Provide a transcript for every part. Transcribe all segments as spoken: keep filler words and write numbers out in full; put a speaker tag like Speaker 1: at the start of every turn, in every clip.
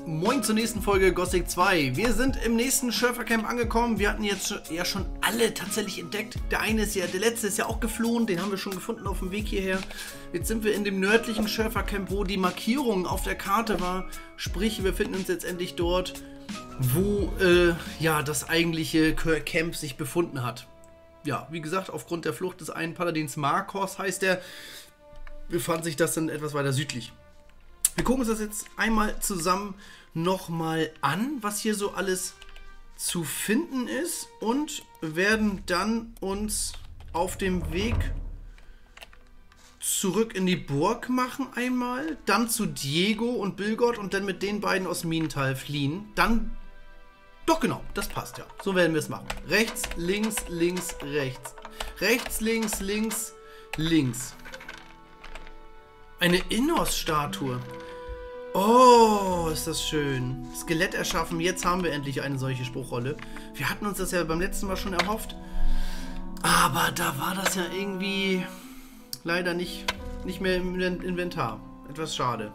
Speaker 1: Moin zur nächsten Folge Gothic zwei. Wir sind im nächsten Schürfercamp angekommen. Wir hatten jetzt ja schon alle tatsächlich entdeckt. Der eine ist ja, der letzte ist ja auch geflohen. Den haben wir schon gefunden auf dem Weg hierher. Jetzt sind wir in dem nördlichen Schürfercamp, wo die Markierung auf der Karte war. Sprich, wir finden uns jetzt endlich dort, wo äh, ja, das eigentliche Camp sich befunden hat. Ja, wie gesagt, aufgrund der Flucht des einen Paladins, Markos heißt er, befand sich das dann etwas weiter südlich. Wir gucken uns das jetzt einmal zusammen nochmal an, was hier so alles zu finden ist, und werden dann uns auf dem Weg zurück in die Burg machen einmal, dann zu Diego und Bilgot und dann mit den beiden aus Minental fliehen. Dann, doch genau, das passt ja. So werden wir es machen. Rechts, links, links, rechts. Rechts, links, links, links. Eine Innos-Statue. Oh, ist das schön. Skelett erschaffen. Jetzt haben wir endlich eine solche Spruchrolle. Wir hatten uns das ja beim letzten Mal schon erhofft. Aber da war das ja irgendwie leider nicht, nicht mehr im Inventar. Etwas schade.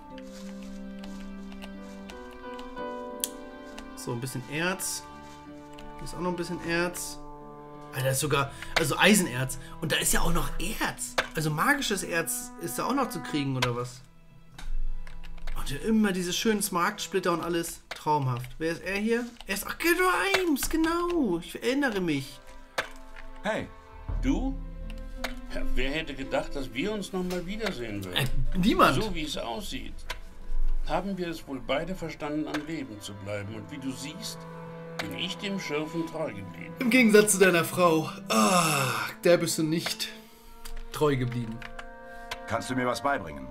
Speaker 1: So, ein bisschen Erz. Hier ist auch noch ein bisschen Erz. Alter, da ist sogar, also Eisenerz. Und da ist ja auch noch Erz. Also magisches Erz ist da auch noch zu kriegen, oder was? Und ja, immer diese schönen Smaragdsplitter und alles. Traumhaft. Wer ist er hier? Er ist, ach, Grimes, genau. Ich erinnere mich.
Speaker 2: Hey, du? Ja, wer hätte gedacht, dass wir uns nochmal wiedersehen würden?
Speaker 1: Äh, niemand.
Speaker 2: So wie es aussieht, haben wir es wohl beide verstanden, am Leben zu bleiben. Und wie du siehst, bin ich dem Schürfen treu geblieben.
Speaker 1: Im Gegensatz zu deiner Frau. Ah, der bist du nicht treu geblieben.
Speaker 3: Kannst du mir was beibringen?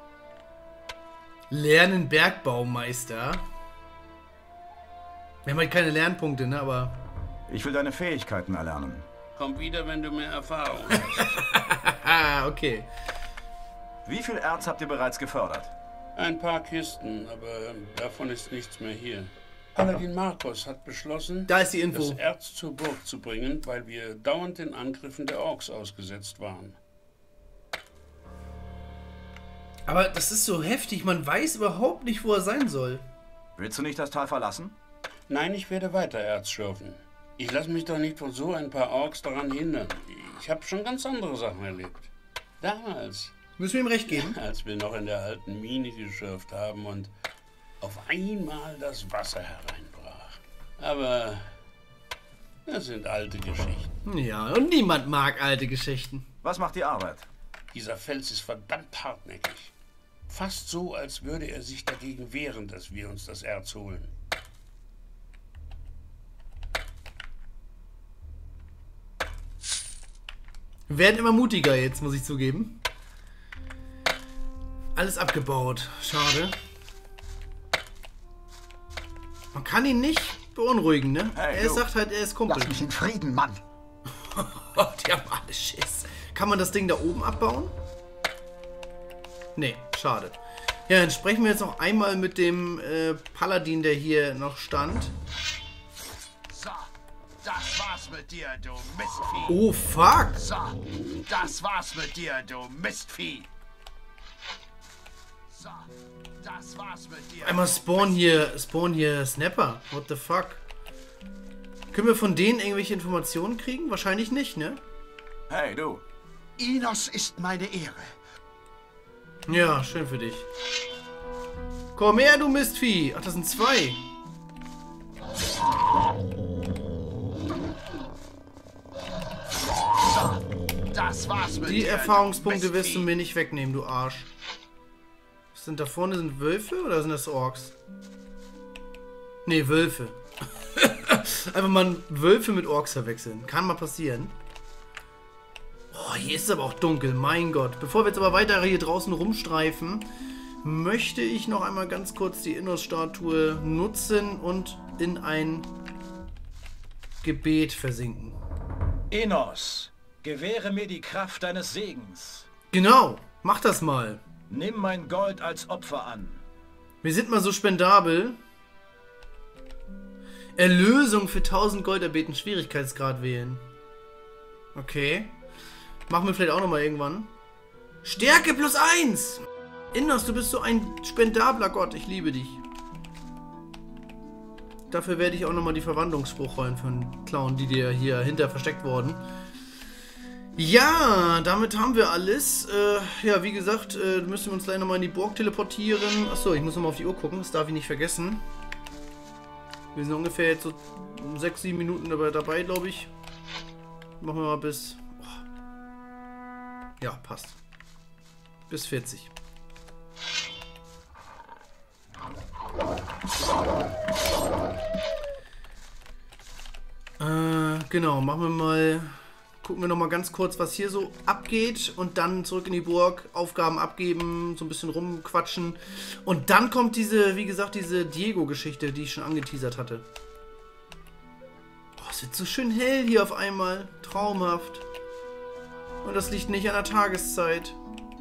Speaker 1: Lernen Bergbaumeister. Wir haben halt keine Lernpunkte, ne, aber...
Speaker 3: Ich will deine Fähigkeiten erlernen.
Speaker 2: Komm wieder, wenn du mehr Erfahrung hast.
Speaker 1: Ah, okay.
Speaker 3: Wie viel Erz habt ihr bereits gefördert?
Speaker 2: Ein paar Kisten, aber davon ist nichts mehr hier. Paladin Markos hat beschlossen,
Speaker 1: da ist die Info,
Speaker 2: das Erz zur Burg zu bringen, weil wir dauernd den Angriffen der Orks ausgesetzt waren.
Speaker 1: Aber das ist so heftig, man weiß überhaupt nicht, wo er sein soll.
Speaker 3: Willst du nicht das Tal verlassen?
Speaker 2: Nein, ich werde weiter Erz schürfen. Ich lasse mich doch nicht von so ein paar Orks daran hindern. Ich habe schon ganz andere Sachen erlebt. Damals.
Speaker 1: Müssen wir ihm recht geben?
Speaker 2: Als wir noch in der alten Mine geschürft haben und auf einmal das Wasser hereinbrach. Aber das sind alte Geschichten.
Speaker 1: Ja, und niemand mag alte Geschichten.
Speaker 3: Was macht die Arbeit?
Speaker 2: Dieser Fels ist verdammt hartnäckig. Fast so, als würde er sich dagegen wehren, dass wir uns das Erz holen.
Speaker 1: Wir werden immer mutiger jetzt, muss ich zugeben. Alles abgebaut. Schade. Man kann ihn nicht beunruhigen, ne?
Speaker 3: Hey,
Speaker 1: er
Speaker 3: du.
Speaker 1: sagt halt, er ist Kumpel.
Speaker 4: Lass mich in Frieden, Mann.
Speaker 1: Die haben alle Schiss. Kann man das Ding da oben abbauen? Nee, schade. Ja, dann sprechen wir jetzt noch einmal mit dem äh, Paladin, der hier noch stand.
Speaker 4: So, das war's mit dir, du Mistvieh.
Speaker 1: Oh, fuck.
Speaker 4: So, das war's mit dir, du Mistvieh. So, das war's mit dir.
Speaker 1: Einmal spawn hier, spawn hier Snapper. What the fuck? Können wir von denen irgendwelche Informationen kriegen? Wahrscheinlich nicht, ne?
Speaker 3: Hey, du.
Speaker 4: Innos ist meine Ehre.
Speaker 1: Ja, schön für dich. Komm her, du Mistvieh. Ach, das sind zwei.
Speaker 4: So, das war's mit
Speaker 1: Die
Speaker 4: dir,
Speaker 1: Erfahrungspunkte
Speaker 4: du
Speaker 1: wirst du
Speaker 4: Mistvieh.
Speaker 1: mir nicht wegnehmen, du Arsch. Was sind da vorne? Sind Wölfe oder sind das Orks? Ne, Wölfe. Einfach mal Wölfe mit Orks verwechseln. Kann mal passieren. Oh, hier ist es aber auch dunkel. Mein Gott. Bevor wir jetzt aber weiter hier draußen rumstreifen, möchte ich noch einmal ganz kurz die Innos-Statue nutzen und in ein Gebet versinken.
Speaker 5: Innos, gewähre mir die Kraft deines Segens.
Speaker 1: Genau. Mach das mal.
Speaker 5: Nimm mein Gold als Opfer an.
Speaker 1: Wir sind mal so spendabel. Erlösung für tausend Gold erbeten. Schwierigkeitsgrad wählen. Okay. Machen wir vielleicht auch nochmal irgendwann. Stärke plus eins! Innos, du bist so ein spendabler Gott. Ich liebe dich. Dafür werde ich auch nochmal die Verwandlungsspruchrollen von klauen, die dir hier hinter versteckt wurden. Ja, damit haben wir alles. Äh, ja, wie gesagt, äh, müssen wir uns gleich nochmal in die Burg teleportieren. Achso, ich muss nochmal auf die Uhr gucken, das darf ich nicht vergessen. Wir sind ungefähr jetzt so sechs, sieben Minuten dabei, glaube ich. Machen wir mal bis... Oh. Ja, passt. Bis vierzig. Äh, genau, machen wir mal... Gucken wir noch mal ganz kurz, was hier so abgeht und dann zurück in die Burg, Aufgaben abgeben, so ein bisschen rumquatschen. Und dann kommt diese, wie gesagt, diese Diego-Geschichte, die ich schon angeteasert hatte. Oh, es wird so schön hell hier auf einmal. Traumhaft. Und das liegt nicht an der Tageszeit.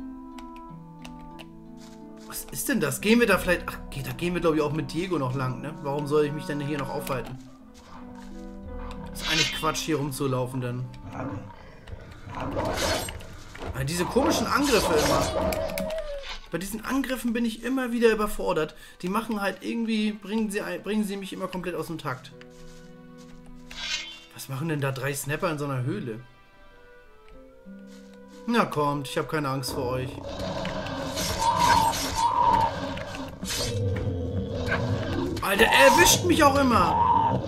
Speaker 1: Was ist denn das? Gehen wir da vielleicht... Ach, da gehen wir, glaube ich, auch mit Diego noch lang, ne? Warum soll ich mich denn hier noch aufhalten? Ist eigentlich Quatsch, hier rumzulaufen, denn... Weil diese komischen Angriffe immer. Bei diesen Angriffen bin ich immer wieder überfordert. Die machen halt irgendwie... Bringen sie, bringen sie mich immer komplett aus dem Takt. Was machen denn da drei Snapper in so einer Höhle? Na kommt, ich habe keine Angst vor euch. Alter, er erwischt mich auch immer.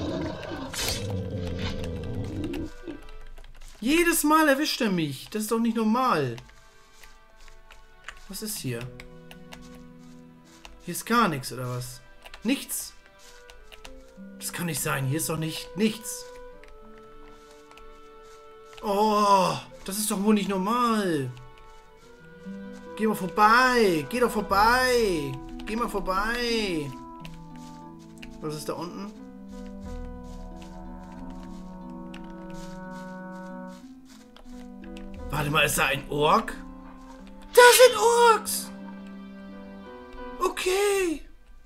Speaker 1: Jedes Mal erwischt er mich. Das ist doch nicht normal. Was ist hier? Hier ist gar nichts, oder was? Nichts. Das kann nicht sein. Hier ist doch nicht nichts. Oh, das ist doch wohl nicht normal. Geh mal vorbei. Geh doch vorbei. Geh mal vorbei. Was ist da unten? Warte mal, ist da ein Ork? Da sind Orks! Okay.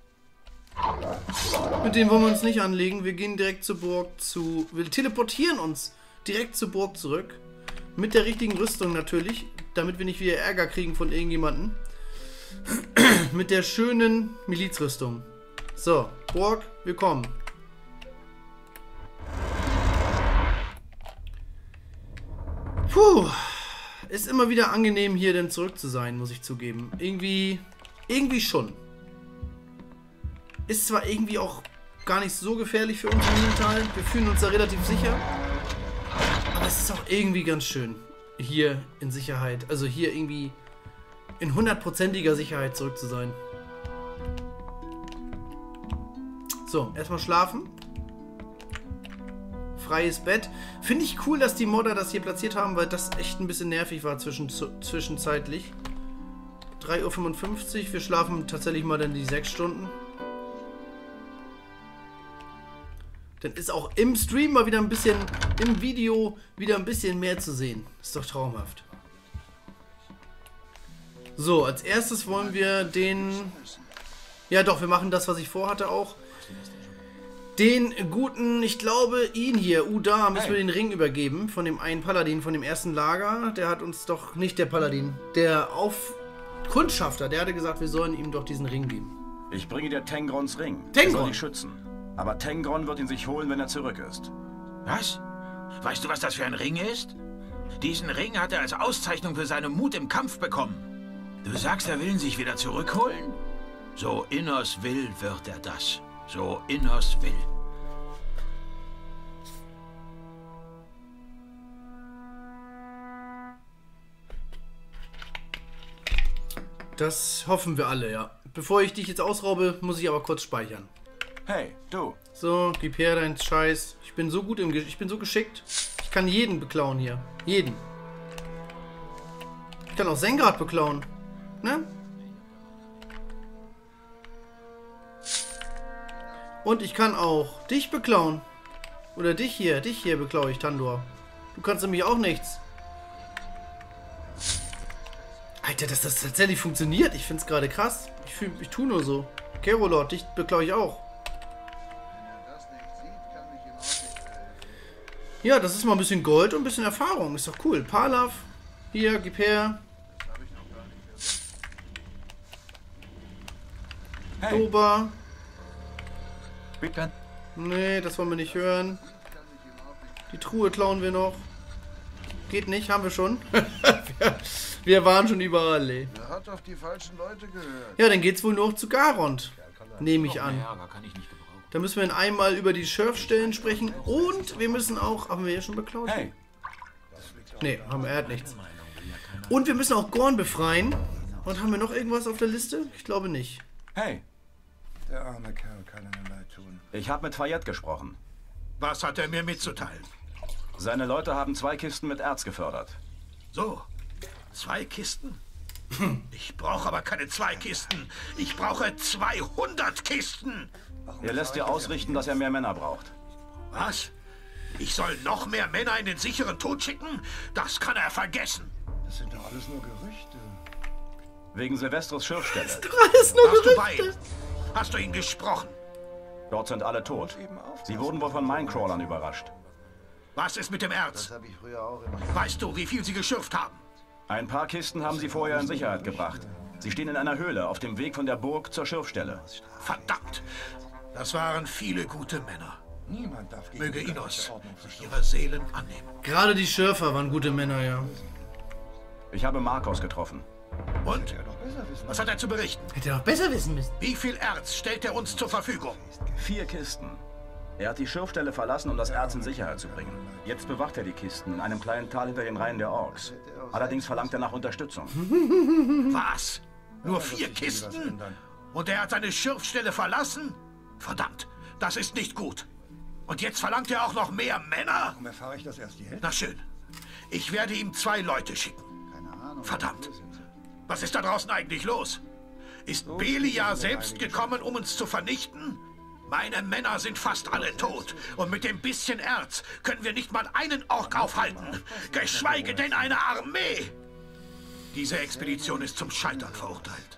Speaker 1: Mit denen wollen wir uns nicht anlegen. Wir gehen direkt zur Burg zu... Wir teleportieren uns direkt zur Burg zurück. Mit der richtigen Rüstung natürlich. Damit wir nicht wieder Ärger kriegen von irgendjemandem. Mit der schönen Milizrüstung. So, Burg, wir kommen. Puh. Ist immer wieder angenehm, hier denn zurück zu sein, muss ich zugeben. Irgendwie, irgendwie schon. Ist zwar irgendwie auch gar nicht so gefährlich für uns im Teil. Wir fühlen uns da relativ sicher. Aber es ist auch irgendwie ganz schön, hier in Sicherheit, also hier irgendwie in hundertprozentiger Sicherheit zurück zu sein. So, erstmal schlafen. Freies Bett. Finde ich cool, dass die Modder das hier platziert haben, weil das echt ein bisschen nervig war zwischen, zwischenzeitlich. drei Uhr fünfundfünfzig. Wir schlafen tatsächlich mal dann die sechs Stunden. Dann ist auch im Stream mal wieder ein bisschen, im Video wieder ein bisschen mehr zu sehen. Ist doch traumhaft. So, als erstes wollen wir den... Ja doch, wir machen das, was ich vorhatte auch. Den guten, ich glaube, ihn hier, Uda, müssen wir den Ring übergeben von dem einen Paladin, von dem ersten Lager. Der hat uns doch, nicht der Paladin, der Aufkundschafter, der hatte gesagt, wir sollen ihm doch diesen Ring geben.
Speaker 3: Ich bringe dir Tengrons Ring.
Speaker 1: Tengron!
Speaker 3: Er soll dich schützen. Aber Tengron wird ihn sich holen, wenn er zurück ist.
Speaker 6: Was? Weißt du, was das für ein Ring ist? Diesen Ring hat er als Auszeichnung für seinen Mut im Kampf bekommen. Du sagst, er will ihn sich wieder zurückholen? So Innos will, wird er das. So Innos will.
Speaker 1: Das hoffen wir alle, ja. Bevor ich dich jetzt ausraube, muss ich aber kurz speichern.
Speaker 3: Hey, du.
Speaker 1: So, gib her deinen Scheiß. Ich bin so gut im Ge ich bin so geschickt. Ich kann jeden beklauen hier. Jeden. Ich kann auch Sengrad beklauen. Ne? Und ich kann auch dich beklauen. Oder dich hier. Dich hier beklaue ich, Tandor. Du kannst nämlich auch nichts. Alter, dass das tatsächlich funktioniert. Ich finde es gerade krass. Ich, fühl, ich tue nur so. Kerolord, dich beklaue ich auch. Ja, das ist mal ein bisschen Gold und ein bisschen Erfahrung. Ist doch cool. Palav. Hier, gib her.
Speaker 3: Hey.
Speaker 1: Doba.
Speaker 3: Bitte.
Speaker 1: Nee, das wollen wir nicht hören. Die Truhe klauen wir noch. Geht nicht, haben wir schon. Wir waren schon überall, ey.
Speaker 4: Er hat auf die falschen Leute gehört.
Speaker 1: Ja, dann geht's wohl noch zu Garond. Nehme ich an. Da müssen wir in einmal über die Sheriffstellen sprechen. Und wir müssen auch... Haben wir ja schon beklaut?
Speaker 3: Hey,
Speaker 1: Nee, haben wir, er hat nichts. Und wir müssen auch Gorn befreien. Und haben wir noch irgendwas auf der Liste? Ich glaube nicht.
Speaker 3: hey,
Speaker 4: Der arme Kerl kann ihm leid tun.
Speaker 3: ich habe mit Fayette gesprochen.
Speaker 6: Was hat er mir mitzuteilen?
Speaker 3: Seine Leute haben zwei Kisten mit Erz gefördert.
Speaker 6: So, zwei Kisten? Ich brauche aber keine zwei Kisten. Ich brauche zweihundert Kisten.
Speaker 3: Er lässt dir ausrichten, dass er mehr Männer braucht.
Speaker 6: Was? Ich soll noch mehr Männer in den sicheren Tod schicken? Das kann er vergessen.
Speaker 4: Das sind doch alles nur Gerüchte.
Speaker 3: Wegen Silvestros Schürfstelle.
Speaker 1: Alles nur
Speaker 6: Warst du bei
Speaker 1: Gerüchte.
Speaker 6: ihm? Hast du ihn gesprochen?
Speaker 3: Dort sind alle tot. Sie wurden wohl von Minecrawlern überrascht.
Speaker 6: Was ist mit dem Erz?
Speaker 4: Das habe ich früher auch immer.
Speaker 6: Weißt du, wie viel sie geschürft haben?
Speaker 3: Ein paar Kisten haben sie vorher in Sicherheit gebracht. Sie stehen in einer Höhle auf dem Weg von der Burg zur Schürfstelle.
Speaker 6: Verdammt! Das waren viele gute Männer.
Speaker 4: Niemand darf gegen
Speaker 6: Möge
Speaker 4: die
Speaker 6: Inos
Speaker 4: Ordnung verstoßen.
Speaker 6: ihre Seelen annehmen.
Speaker 1: Gerade die Schürfer waren gute Männer, ja.
Speaker 3: Ich habe Marcos getroffen.
Speaker 6: Und?
Speaker 4: Er doch besser wissen.
Speaker 6: Was hat er zu berichten?
Speaker 1: Hätte er doch besser wissen müssen.
Speaker 6: Wie viel Erz stellt er uns zur Verfügung?
Speaker 3: Vier Kisten. Er hat die Schürfstelle verlassen, um das Erz in Sicherheit zu bringen. Jetzt bewacht er die Kisten in einem kleinen Tal hinter den Reihen der Orks. Allerdings verlangt er nach Unterstützung.
Speaker 6: Was? Nur vier Kisten? Und er hat seine Schürfstelle verlassen? Verdammt, das ist nicht gut. Und jetzt verlangt er auch noch mehr Männer?
Speaker 4: Warum erfahre ich das erst jetzt?
Speaker 6: Na schön. Ich werde ihm zwei Leute schicken.
Speaker 4: Keine Ahnung.
Speaker 6: Verdammt. Was ist da draußen eigentlich los? Ist Belia selbst gekommen, um uns zu vernichten? Meine Männer sind fast alle tot. Und mit dem bisschen Erz können wir nicht mal einen Ork aufhalten. Geschweige denn eine Armee. Diese Expedition ist zum Scheitern verurteilt.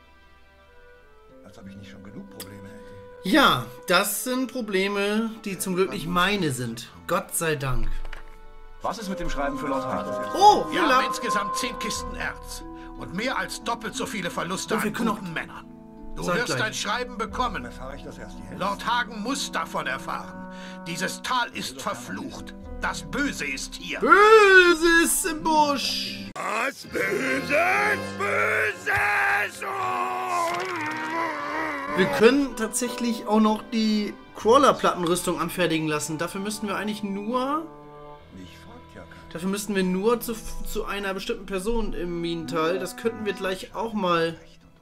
Speaker 4: Als ob ich nicht schon genug Probleme hätte.
Speaker 1: Ja, das sind Probleme, die zum Glück nicht meine sind. Gott sei Dank.
Speaker 3: Was ist mit dem Schreiben für Lord Hart?
Speaker 1: Oh,
Speaker 6: Wir haben
Speaker 1: Hula.
Speaker 6: insgesamt zehn Kisten Erz. Und mehr als doppelt so viele Verluste
Speaker 1: Und wir
Speaker 6: an
Speaker 1: können
Speaker 6: guten Männern. Du
Speaker 1: Sag
Speaker 6: wirst
Speaker 1: gleich.
Speaker 6: dein Schreiben bekommen.
Speaker 4: Erfahre ich das erst jetzt?
Speaker 6: Lord Hagen muss davon erfahren. Dieses Tal ist verflucht. Das Böse ist hier.
Speaker 1: Böses im Busch.
Speaker 6: Das Böse, Böse.
Speaker 1: Wir können tatsächlich auch noch die Crawler-Plattenrüstung anfertigen lassen. Dafür müssten wir eigentlich nur...
Speaker 4: Mich fragt ja keiner.
Speaker 1: Dafür müssten wir nur zu, zu einer bestimmten Person im Minental. Das könnten wir gleich auch mal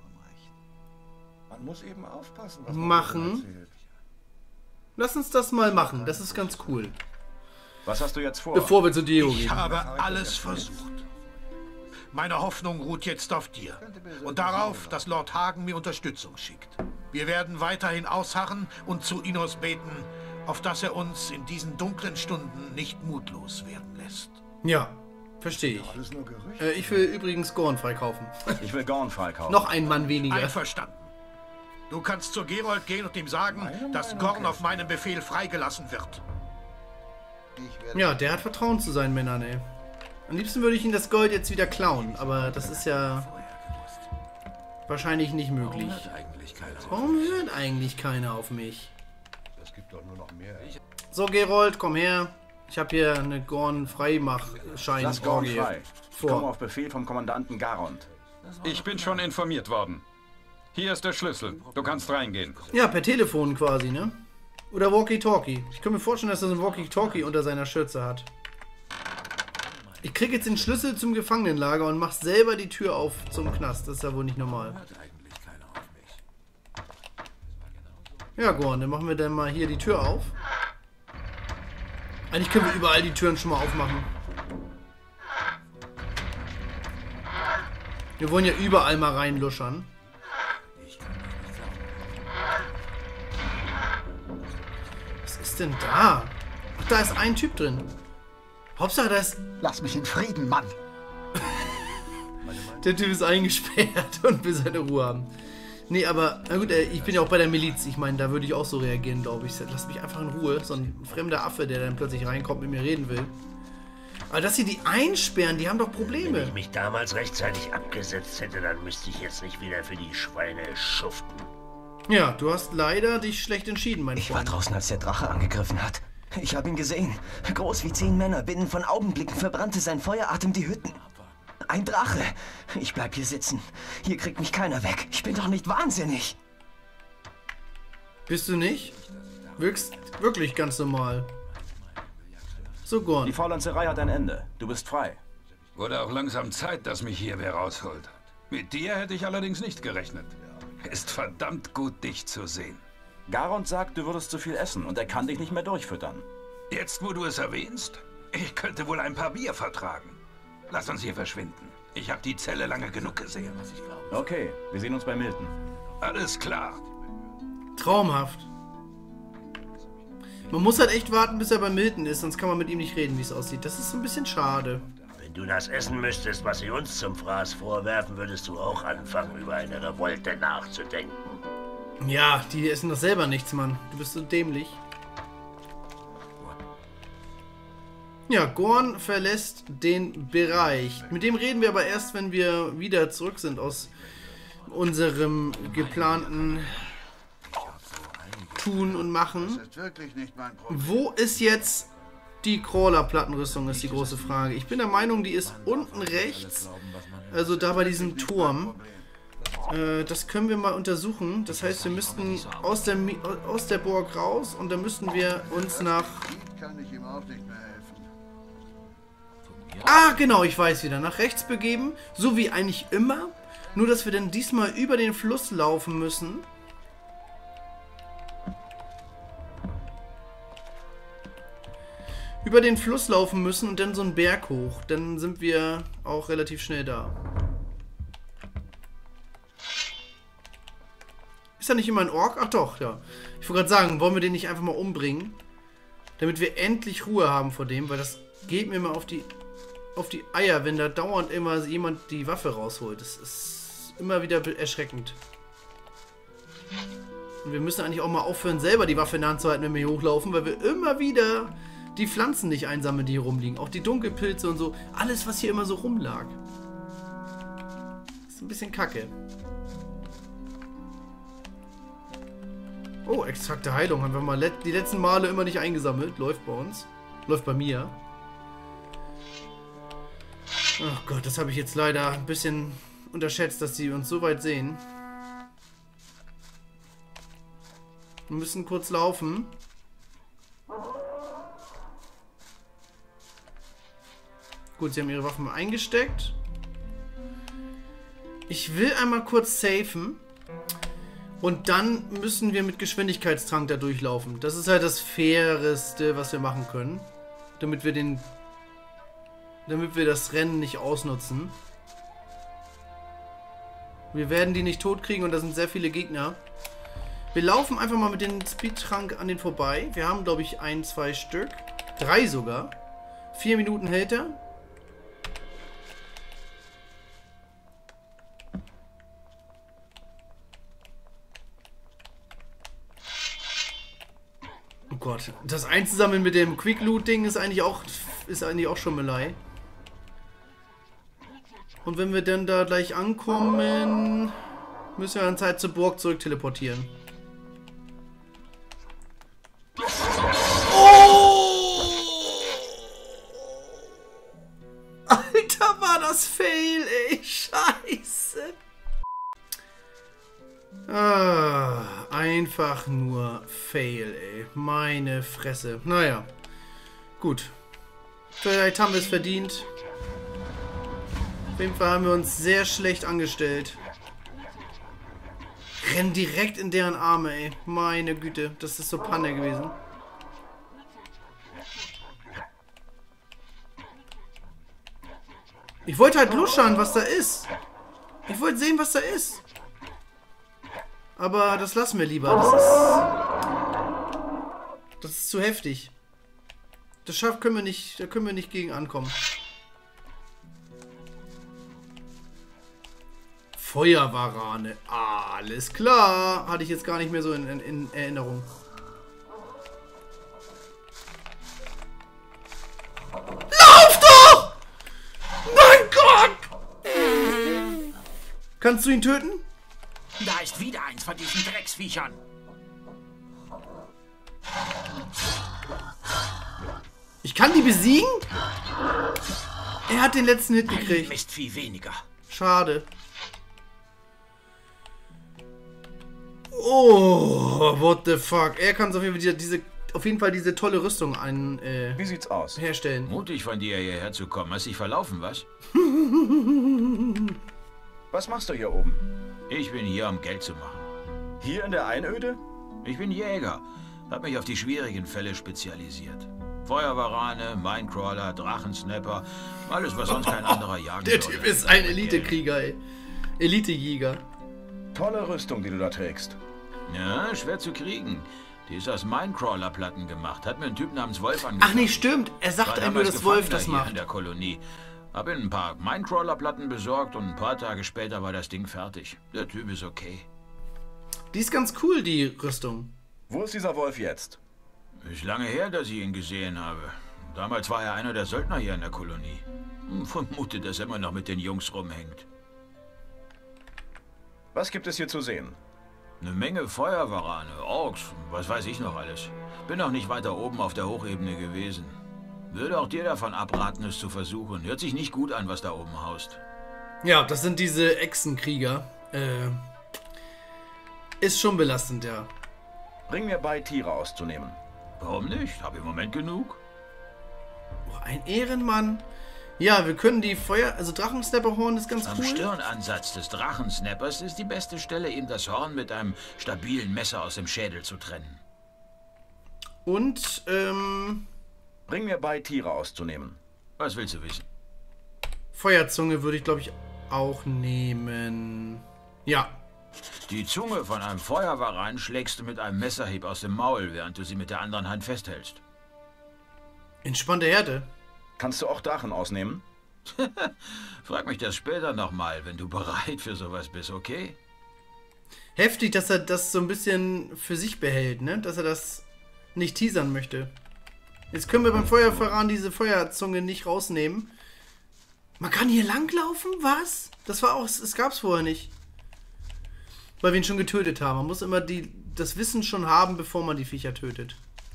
Speaker 4: Man muss eben aufpassen, was
Speaker 1: machen.
Speaker 4: man erzählt.
Speaker 1: Lass uns das mal machen. Das ist ganz cool.
Speaker 3: Was hast du jetzt vor?
Speaker 1: Bevor wir zu Dio
Speaker 6: Ich
Speaker 1: gehen.
Speaker 6: habe alles versucht. Meine Hoffnung ruht jetzt auf dir und darauf, dass Lord Hagen mir Unterstützung schickt. Wir werden weiterhin ausharren und zu Inos beten, auf dass er uns in diesen dunklen Stunden nicht mutlos werden lässt.
Speaker 1: Ja, verstehe ich.
Speaker 4: Alles nur Gerüchte.
Speaker 1: Äh, ich will übrigens Gorn freikaufen.
Speaker 3: Ich will Gorn freikaufen.
Speaker 1: Noch ein Mann weniger.
Speaker 6: Einverstanden. Du kannst zu Gerold gehen und ihm sagen, dass Gorn auf meinen Befehl freigelassen wird.
Speaker 4: Ich werde
Speaker 1: Ja, der hat Vertrauen zu seinen Männern, ey. Am liebsten würde ich ihn das Gold jetzt wieder klauen, aber das ist ja wahrscheinlich nicht möglich. Warum hört eigentlich keiner auf mich?
Speaker 4: Es gibt doch nur noch mehr.
Speaker 1: So, Gerold, komm her. Ich habe hier eine Gorn-Freimach-Schein
Speaker 3: Lass Gorn
Speaker 1: Orgie
Speaker 3: frei. Ich komme
Speaker 1: vor.
Speaker 3: auf Befehl vom Kommandanten Garond.
Speaker 7: Ich bin schon informiert worden. Hier ist der Schlüssel. Du kannst reingehen.
Speaker 1: Ja, per Telefon quasi, ne? Oder Walkie-Talkie. Ich kann mir vorstellen, dass er so ein Walkie-Talkie unter seiner Schürze hat. Ich krieg jetzt den Schlüssel zum Gefangenenlager und mach selber die Tür auf zum Knast. Das ist ja wohl nicht normal. Ja, Gorn, dann machen wir dann mal hier die Tür auf. Eigentlich können wir überall die Türen schon mal aufmachen. Wir wollen ja überall mal reinluschern. Was ist denn da? Ach, da ist ein Typ drin. Hauptsache, da ist...
Speaker 8: Lass mich in Frieden, Mann.
Speaker 1: Der Typ ist eingesperrt und will seine Ruhe haben. Nee, aber, na gut, ich bin ja auch bei der Miliz. Ich meine, da würde ich auch so reagieren, glaube ich. Lass mich einfach in Ruhe. So ein fremder Affe, der dann plötzlich reinkommt und mit mir reden will. Aber dass sie die einsperren, die haben doch Probleme.
Speaker 9: Wenn ich mich damals rechtzeitig abgesetzt hätte, dann müsste ich jetzt nicht wieder für die Schweine schuften.
Speaker 1: Ja, du hast leider dich schlecht entschieden, mein
Speaker 8: Ich war
Speaker 1: Freund.
Speaker 8: draußen, als der Drache angegriffen hat. Ich habe ihn gesehen. Groß wie zehn Männer. Binnen von Augenblicken verbrannte sein Feueratem die Hütten. Ein Drache. Ich bleib hier sitzen. Hier kriegt mich keiner weg. Ich bin doch nicht wahnsinnig.
Speaker 1: Bist du nicht? Wirkst wirklich ganz normal. So, Gorn.
Speaker 3: Die Faulenzerei hat ein Ende. Du bist frei.
Speaker 7: Wurde auch langsam Zeit, dass mich hier wer rausholt. Mit dir hätte ich allerdings nicht gerechnet. Ist verdammt gut, dich zu sehen.
Speaker 3: Garond sagt, du würdest zu viel essen und er kann dich nicht mehr durchfüttern.
Speaker 7: Jetzt, wo du es erwähnst, ich könnte wohl ein paar Bier vertragen. Lass uns hier verschwinden. Ich habe die Zelle lange genug gesehen.
Speaker 3: Okay, wir sehen uns bei Milton.
Speaker 7: Alles klar.
Speaker 1: Traumhaft. Man muss halt echt warten, bis er bei Milton ist, sonst kann man mit ihm nicht reden, wie es aussieht. Das ist so ein bisschen schade.
Speaker 9: Wenn du das essen müsstest, was sie uns zum Fraß vorwerfen, würdest du auch anfangen, über eine Revolte nachzudenken.
Speaker 1: Ja, die essen doch selber nichts, Mann. Du bist so dämlich. Ja, Gorn verlässt den Bereich. Mit dem reden wir aber erst, wenn wir wieder zurück sind aus unserem geplanten Tun und Machen. Wo ist jetzt die Crawler-Plattenrüstung, ist die große Frage. Ich bin der Meinung, die ist unten rechts, also da bei diesem Turm. Äh, das können wir mal untersuchen. Das heißt, wir müssten aus der, aus der Burg raus und dann müssten wir uns nach... Ah, genau, ich weiß wieder. Nach rechts begeben, so wie eigentlich immer. Nur, dass wir dann diesmal über den Fluss laufen müssen. Über den Fluss laufen müssen und dann so einen Berg hoch. Dann sind wir auch relativ schnell da. Ist da nicht immer ein Ork? Ach doch, ja. Ich wollte gerade sagen, wollen wir den nicht einfach mal umbringen? Damit wir endlich Ruhe haben vor dem, weil das geht mir mal auf die... auf die Eier, wenn da dauernd immer jemand die Waffe rausholt. Das ist immer wieder erschreckend. Und wir müssen eigentlich auch mal aufhören, selber die Waffe in der Hand zu halten, wenn wir hier hochlaufen, weil wir immer wieder die Pflanzen nicht einsammeln, die hier rumliegen. Auch die Dunkelpilze und so. Alles, was hier immer so rumlag. Das ist ein bisschen kacke. Oh, extrakte Heilung haben wir mal let die letzten Male immer nicht eingesammelt. Läuft bei uns. Läuft bei mir. Ach Gott, das habe ich jetzt leider ein bisschen unterschätzt, dass sie uns so weit sehen. Wir müssen kurz laufen. Gut, sie haben ihre Waffen mal eingesteckt. Ich will einmal kurz safen. Und dann müssen wir mit Geschwindigkeitstrank da durchlaufen. Das ist halt das Faireste, was wir machen können. Damit wir den... Damit wir das Rennen nicht ausnutzen. Wir werden die nicht tot kriegen und da sind sehr viele Gegner. Wir laufen einfach mal mit dem Speedtrank an den vorbei. Wir haben, glaube ich, ein, zwei Stück. Drei sogar. Vier Minuten hält er. Oh Gott. Das einzusammeln mit dem Quick-Loot-Ding ist eigentlich auch, ist eigentlich auch Schummelei. Und wenn wir dann da gleich ankommen, müssen wir dann Zeit zur Burg zurück teleportieren. Oh! Alter, war das Fail, ey. Scheiße. Ah, einfach nur Fail, ey. Meine Fresse. Naja. Gut. Vielleicht haben wir es verdient. Auf jeden Fall haben wir uns sehr schlecht angestellt. Rennen direkt in deren Arme, ey. Meine Güte, das ist so Panne gewesen. Ich wollte halt luschern, was da ist. Ich wollte sehen, was da ist. Aber das lassen wir lieber. Das ist... Das ist zu heftig. Das schafft können wir nicht... Da können wir nicht gegen ankommen. Feuerwarane. Alles klar. Hatte ich jetzt gar nicht mehr so in, in, in Erinnerung. Lauf doch! Mein Gott! Kannst du ihn töten?
Speaker 6: Da ist wieder eins von diesen Drecksviechern.
Speaker 1: Ich kann die besiegen? Er hat den letzten Hit gekriegt.
Speaker 6: Ein Mistvieh weniger.
Speaker 1: Schade. Oh, what the fuck. Er kann auf jeden Fall diese, diese, auf jeden Fall diese tolle Rüstung ein, äh,
Speaker 3: Wie sieht's aus?
Speaker 1: herstellen.
Speaker 6: Mutig von dir, hierher zu kommen. Hast dich verlaufen, was?
Speaker 3: Was machst du hier oben?
Speaker 6: Ich bin hier, um Geld zu machen.
Speaker 3: Hier in der Einöde?
Speaker 6: Ich bin Jäger. Hab mich auf die schwierigen Fälle spezialisiert. Feuerwarane, Minecrawler, Drachensnapper, alles, was sonst kein anderer jagen
Speaker 1: Der
Speaker 6: würde.
Speaker 1: Typ ist ein Elitekrieger, ey. Elitejäger.
Speaker 3: Tolle Rüstung, die du da trägst.
Speaker 6: Ja, schwer zu kriegen. Die ist aus Minecrawler-Platten gemacht. Hat mir ein Typ namens Wolf angefangen.
Speaker 1: Ach nee, stimmt. Er sagt einem nur, dass Wolf das
Speaker 6: hier
Speaker 1: macht.
Speaker 6: in der Kolonie. Hab ihm ein paar Minecrawler-Platten besorgt und ein paar Tage später war das Ding fertig. Der Typ ist okay.
Speaker 1: Die ist ganz cool, die Rüstung.
Speaker 3: Wo ist dieser Wolf jetzt?
Speaker 6: Ist lange her, dass ich ihn gesehen habe. Damals war er einer der Söldner hier in der Kolonie. Hm, vermute, dass er immer noch mit den Jungs rumhängt.
Speaker 3: Was gibt es hier zu sehen?
Speaker 6: Eine Menge Feuerwarane, Orks, was weiß ich noch alles. Bin auch nicht weiter oben auf der Hochebene gewesen. Würde auch dir davon abraten, es zu versuchen. Hört sich nicht gut an, was da oben haust.
Speaker 1: Ja, das sind diese Echsenkrieger. Äh, ist schon belastend, ja.
Speaker 3: Bring mir bei, Tiere auszunehmen.
Speaker 6: Warum nicht? Hab im Moment genug.
Speaker 1: Oh, ein Ehrenmann. Ja, wir können die Feuer... Also Drachensnapperhorn ist ganz
Speaker 6: Am
Speaker 1: cool.
Speaker 6: Stirnansatz des Drachensnappers ist die beste Stelle, ihm das Horn mit einem stabilen Messer aus dem Schädel zu trennen.
Speaker 1: Und, ähm...
Speaker 3: Bring mir bei, Tiere auszunehmen.
Speaker 6: Was willst du wissen?
Speaker 1: Feuerzunge würde ich, glaube ich, auch nehmen. Ja.
Speaker 6: Die Zunge von einem Feuerwaran schlägst du mit einem Messerhieb aus dem Maul, während du sie mit der anderen Hand festhältst.
Speaker 1: Entspannte Härte.
Speaker 3: Kannst du auch Drachen ausnehmen?
Speaker 6: Frag mich das später nochmal, wenn du bereit für sowas bist, okay?
Speaker 1: Heftig, dass er das so ein bisschen für sich behält, ne? Dass er das nicht teasern möchte. Jetzt können wir beim Feuerverran diese Feuerzunge nicht rausnehmen. Man kann hier langlaufen? Was? Das war auch... Es gab's vorher nicht. Weil wir ihn schon getötet haben. Man muss immer die, das Wissen schon haben, bevor man die Viecher tötet.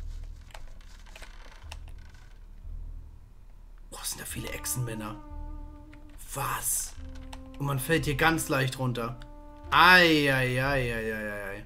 Speaker 1: Oh, sind da viele Echsenmänner. Was? Und man fällt hier ganz leicht runter. Eieieiei.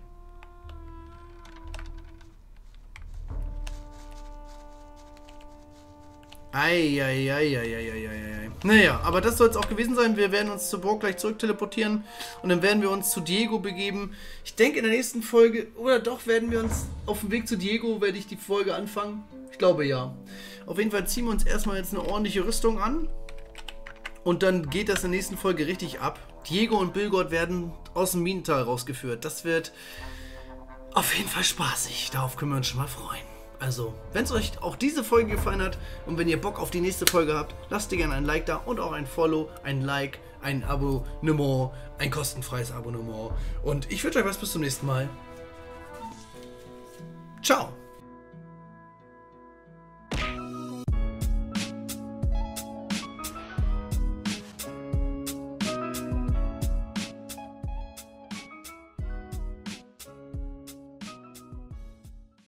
Speaker 1: Eieieiei. Naja, aber das soll es auch gewesen sein. Wir werden uns zur Burg gleich zurück teleportieren und dann werden wir uns zu Diego begeben. Ich denke in der nächsten Folge, oder doch, werden wir uns auf dem Weg zu Diego, werde ich die Folge anfangen. Ich glaube ja. Auf jeden Fall ziehen wir uns erstmal jetzt eine ordentliche Rüstung an und dann geht das in der nächsten Folge richtig ab. Diego und Bilgord werden aus dem Minental rausgeführt. Das wird auf jeden Fall spaßig. Darauf können wir uns schon mal freuen. Also, wenn es euch auch diese Folge gefallen hat und wenn ihr Bock auf die nächste Folge habt, lasst ihr gerne ein Like da und auch ein Follow, ein Like, ein Abonnement, ein kostenfreies Abonnement. Und ich wünsche euch was bis zum nächsten Mal. Ciao!